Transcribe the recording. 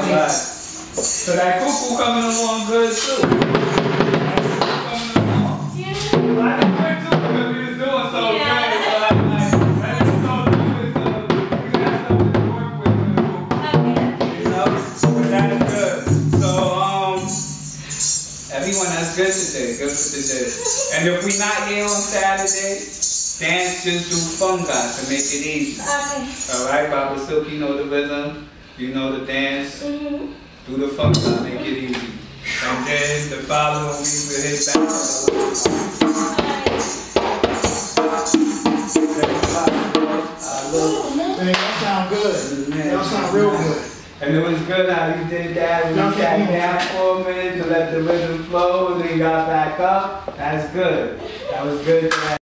Right. So that cuckoo coming along good too. Coming along. Yeah. Well, I didn't quit too because we was doing so good. So I was like, let's just go do it so we got something to work with. You know? But that's good. So, everyone, that's good today. Good for today. And if we're not here on Saturday, dance just do fungi to make it easy. Okay. Alright, Baba Silk, you know the rhythm, you know the dance. Do the fungi, make it easy. And then the following week we'll hit back. Man, that sound good. That sound real good. And it was good how you did that. We sat down for a minute to let the rhythm flow and then got back up. That's good. That was good.